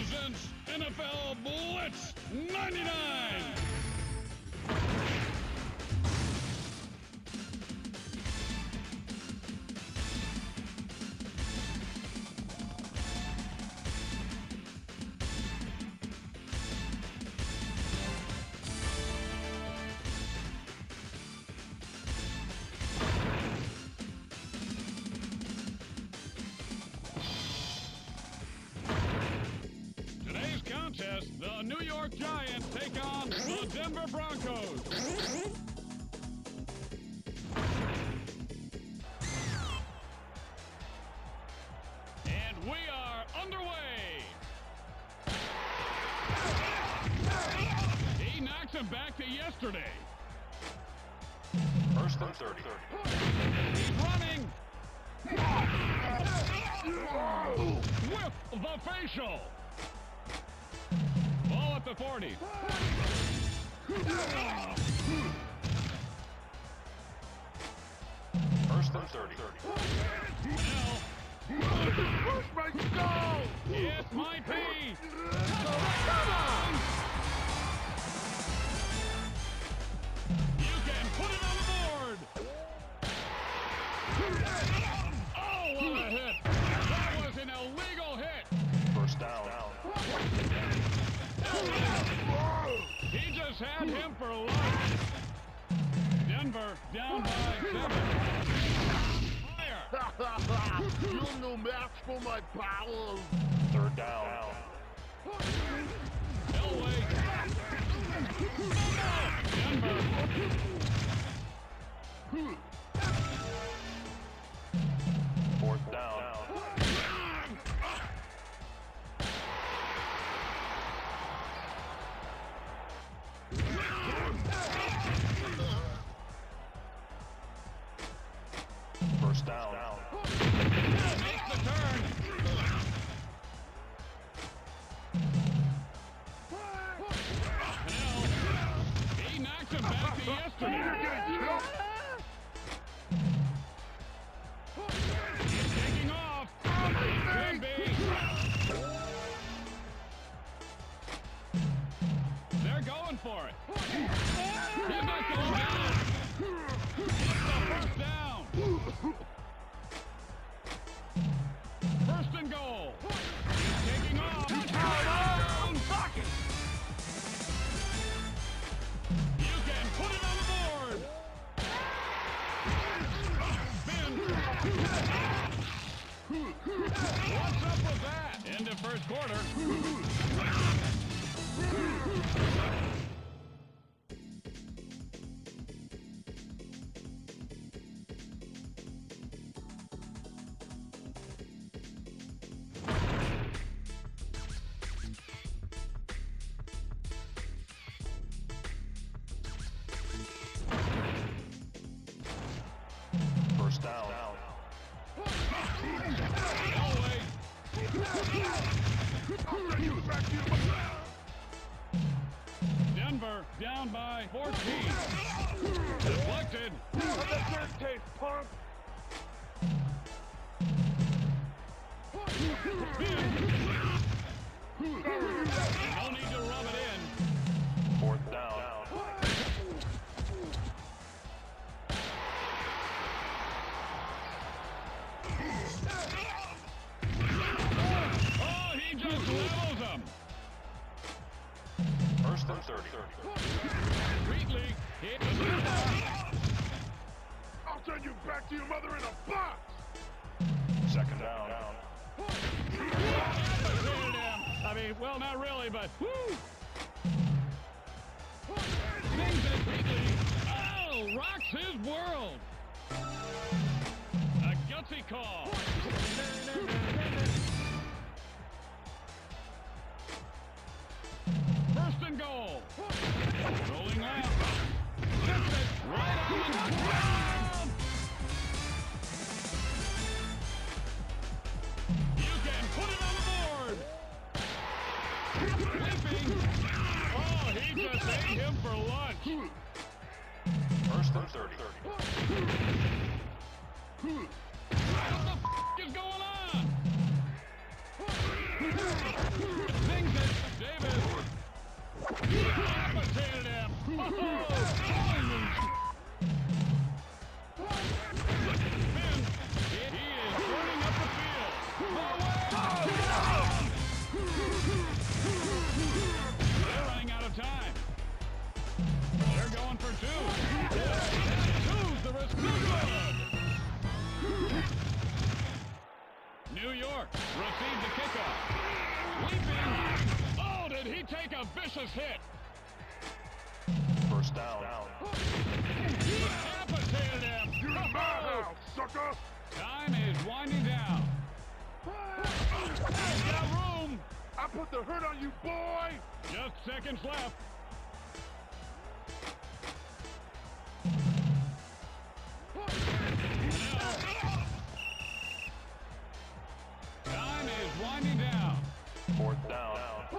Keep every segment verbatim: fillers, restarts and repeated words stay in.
presents N F L Blitz ninety-nine. Contest, the New York Giants take on the Denver Broncos. And we are underway. He knocks him back to yesterday. First and thirty. He's running. With the facial. Ball at the forty. First and thirty. Now. Push my goal! It might be. Come on! You can put it on the board. Oh, what a hit. That was an illegal hit. First down. He just had him for lunch. Denver down by seven. Fire! You're no match for my powers. Third down. Elway. Denver. Fourth down. First down. Makes the turn. Now, he knocks him back to yesterday. He's taking off. Could be. They're going for it. He's not going down. It's the first down. First and goal. He's taking off. Touchdown. Pocket. You can put it on the board. Spin. What's up with that? End of first quarter. First down. Elway. Denver down by fourteen. Deflected. Let the dirt taste, punk. No need to rub it in. Fourth down. Oh, he just levels him. First and thirty. Wheatley hit the I'll send you back to your mother in a box. Second down. I mean, well, not really, but whoo! Things at Wheatley. Oh, rocks his world. A gutsy call. First and goal. Rolling left. Tips it right on the ground. You can put it on the board. Leaping. Oh, he just ate him for lunch. First and thirty. What the f*** is going on? Thing York received the kickoff. Leaping. Oh, did he take a vicious hit? First down. He decapitated him. You in my house, sucker! Time is winding down. He's got room. I put the hurt on you, boy! Just seconds left. Time is winding down. Fourth down.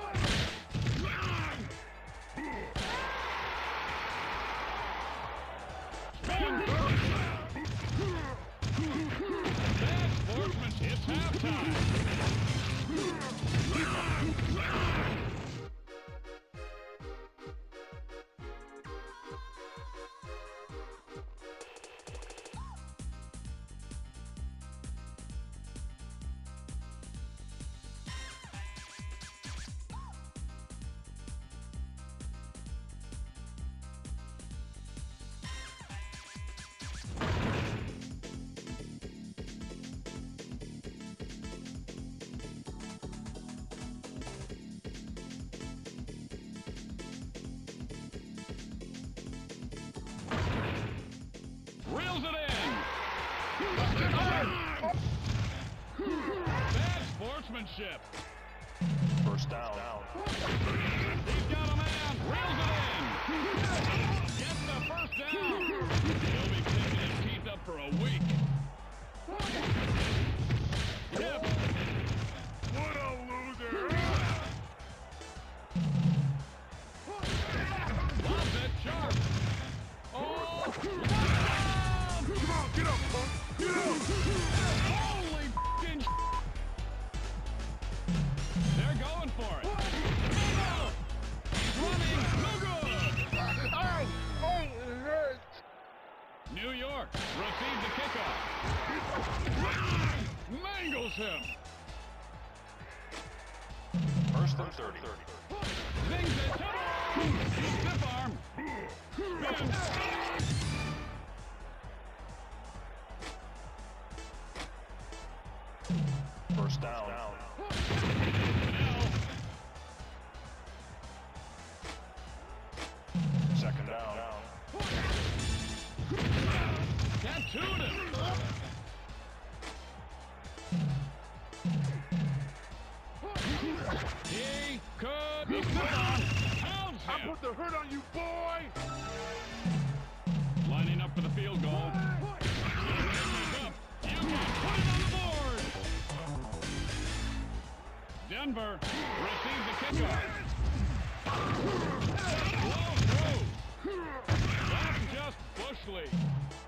Bad sportsmanship. It's halftime. Reels it in. Bad sportsmanship. First down. He's got a man. Reels it in. Gets the first down. He'll be kicking his teeth up for a week. Yep. What a loser! Loves it sharp. Oh! Come on, get up, punk! Get up! Holy f***ing sh**. They're going for it. He's running. No good. Ow! Oh, it hurts! New York received the kickoff. Mangles him. First and thirty. Zings it. Stiff arm. Spin. First down. Now. Second down. Tattooed him. He could. He's stiff arm. Pounds I him. put the hurt on you, boy! Lining up for the field goal. You can put it on the board. Denver receives the kickoff. Blow through. That's just Bush League.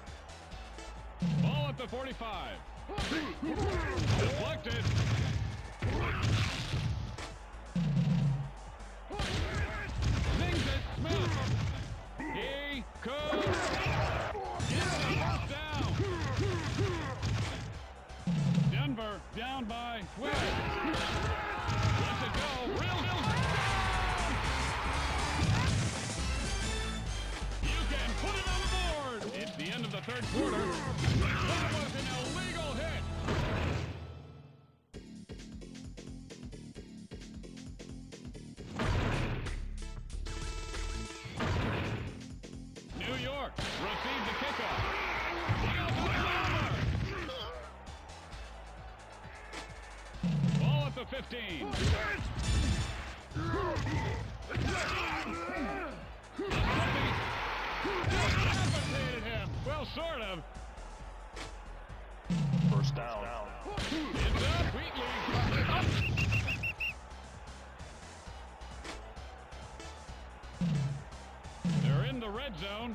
Ball at the forty-five. Deflected. Zings it. Smith. He could. Gets the first down. Denver down by twelve. Lets it go. Real deal. You can put it on the board. It's the end of the third quarter. That was an illegal hit. New York received the kickoff. Ball at the fifteen. Decapitated him. Well, sort of. First down. It's up. Wheatley. They're in the red zone.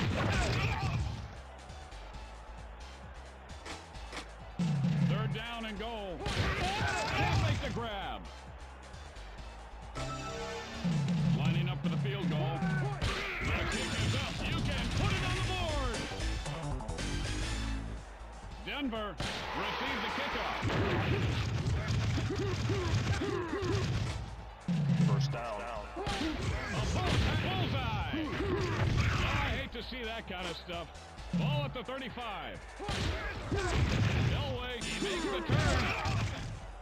Third down and goal. Can't make the grab. Lining up for the field goal. The kick is up. You can put it on the board. Denver receives the kickoff. First down. A bullseye. Bullseye. I hate to see that kind of stuff. Ball at the thirty-five. Elway, he makes the turn.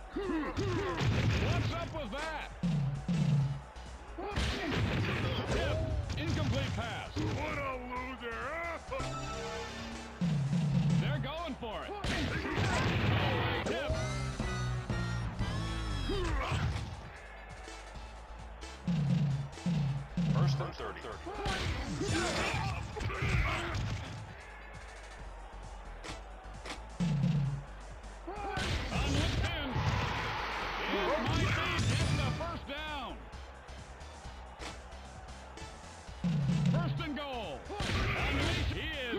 pass. What a loser, huh? They're going for it. Oh, tip. First and thirty. On with ten. It might be getting the first down. First and goal. Unleash. He is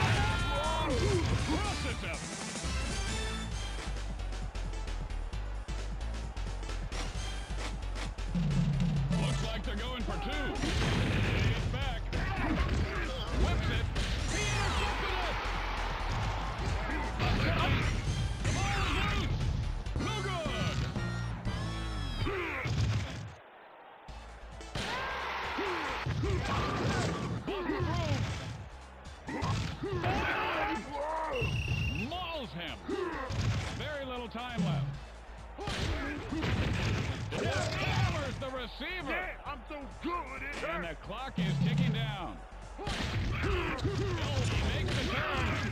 crosses him. Looks like they're going for two. He's back. Whips it. He intercepted it. The ball is loose. No good. Mauls him. Very little time left. Hammers the receiver. Yeah, I'm so good, it And the hurts. clock is ticking down. Oh, he makes the turn.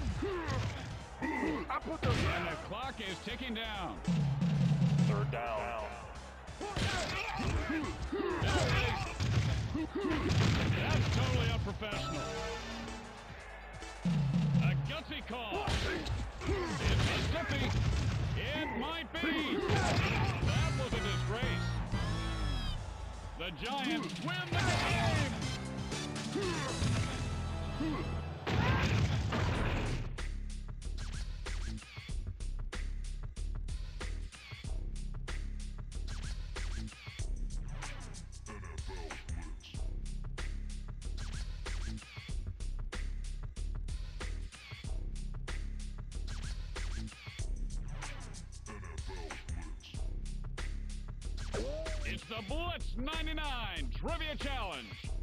I put the... And the clock is ticking down. Third down. That's totally unprofessional. A gutsy call. It's Mississippi. It might be. That was a disgrace. The Giants win the game. It's the Blitz ninety-nine Trivia Challenge.